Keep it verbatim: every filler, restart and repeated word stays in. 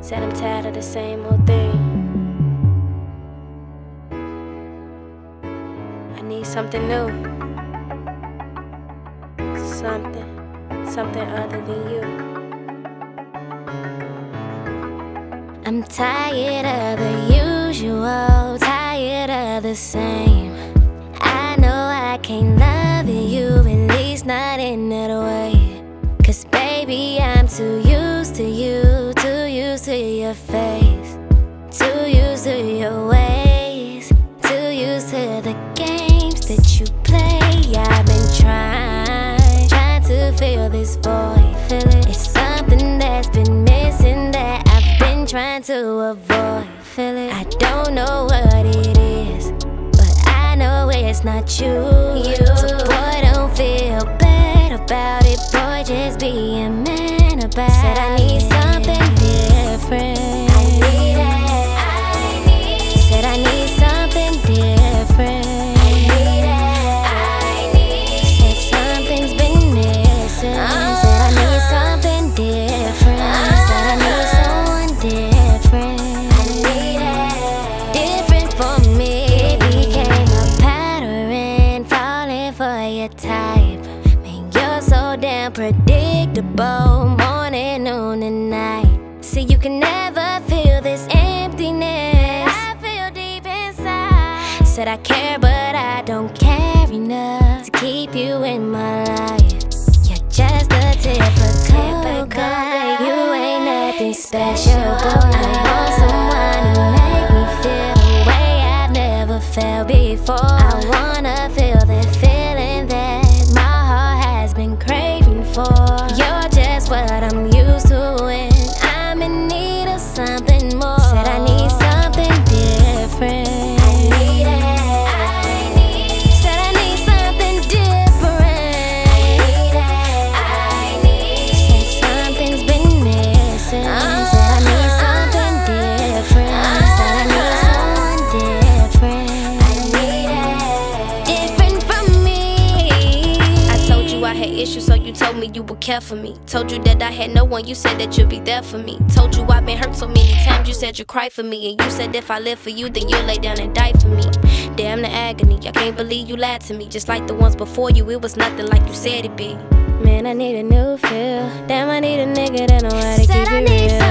Said I'm tired of the same old thing. I need something new. Something, something other than you. I'm tired of the usual, tired of the same. I know I can't love you, at least not in that way. Cause baby, I'm too used to you, too used to your face, too used to your ways, too used to the games that you play. I've been trying, trying to fill this void, feel it. It's something that's been missing that I've been trying to avoid, feel it. I don't know what it is, but I know it's not you. you. So boy, don't feel bad about it, boy, just be a man about it. Said I need something different. I need it, I need. Said I need something different. I need it, I need. Said something's been missing. Oh. Said I need something different. Oh. Said I need someone different. I need it, different for me. It became a pattern, falling for your type. Man, you're so damn predictable, morning, noon, and night. See, you can never feel this emptiness I feel deep inside. Said I care, but I don't care enough to keep you in my life. You're just a typical guy. You ain't nothing special, but I want someone to make me feel the way I've never felt before. I wanna feel that feeling that my heart has been craving for. You're just what I'm used to, and I'm in need of something more. Said I need something different. I need it, I need. Said I need something different. I need it, I need. Said something's been missing. Oh. Said I need something different. Oh. Said I need someone different. I need it, different from me. I told you I had issues, so you told me you would care for me. Told you that I had no one, you said that you'd be there for me. Told you I've been hurt so many times, you said you'd cry for me. And you said if I live for you, then you'll lay down and die for me. Damn the agony, I can't believe you lied to me. Just like the ones before you, it was nothing like you said it'd be. Man, I need a new feel. Damn, I need a nigga that know how to keep it real.